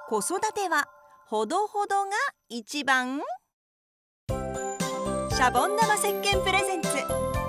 子育てはほどほどが一番。シャボン玉石鹸プレゼンツ。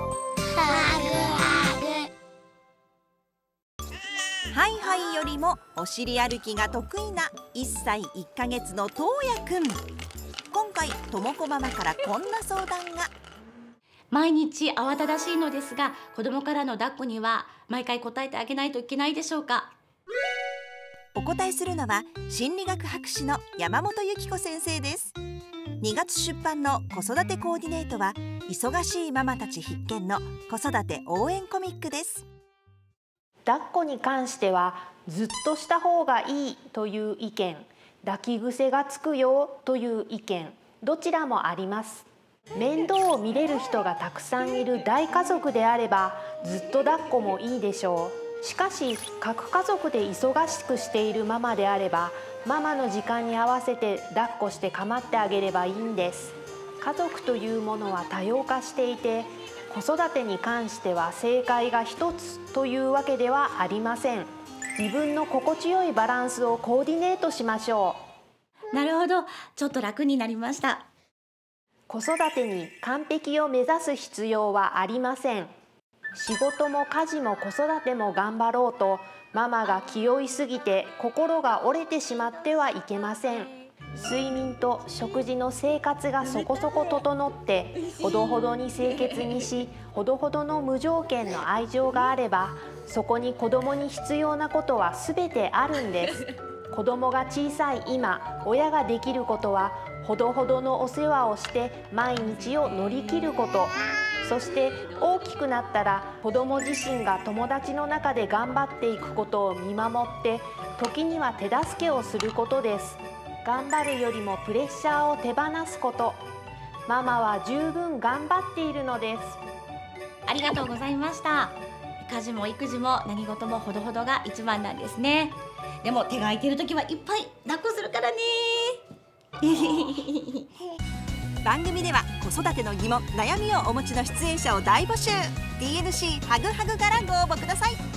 ハイハイよりもお尻歩きが得意な1歳1ヶ月のとうやくん。今回ともこママからこんな相談が。 毎日慌ただしいのですが、子供からの抱っこには毎回答えてあげないといけないでしょうか？ お答えするのは心理学博士の山本由紀子先生です。2月出版の子育てコーディネートは忙しいママたち必見の子育て応援コミックです。 抱っこに関してはずっとした方がいいという意見、抱き癖がつくよという意見、どちらもあります。面倒を見れる人がたくさんいる大家族であればずっと抱っこもいいでしょう。しかし各家族で忙しくしているママであれば、ママの時間に合わせて抱っこして構ってあげればいいんです。家族というものは多様化していて、子育てに関しては正解が一つというわけではありません。自分の心地よいバランスをコーディネートしましょう。なるほど、ちょっと楽になりました。 子育てに完璧を目指す必要はありません。仕事も家事も子育ても頑張ろうとママが気負いすぎて心が折れてしまってはいけません。睡眠と食事の生活がそこそこ整ってほどほどに清潔にし、ほどほどの無条件の愛情があれば、そこに子供に必要なことは全てあるんです。子供が小さい今、親ができることはほどほどのお世話をして毎日を乗り切ること。そして大きくなったら子ども自身が友達の中で頑張っていくことを見守って、時には手助けをすることです。頑張るよりもプレッシャーを手放すこと。ママは十分頑張っているのです。 ありがとうございました。家事も育児も何事もほどほどが一番なんですね。でも手が空いている時はいっぱい抱っこするからね。 番組では子育ての疑問・悩みをお持ちの出演者を大募集。 DNC ハグハグからご応募ください。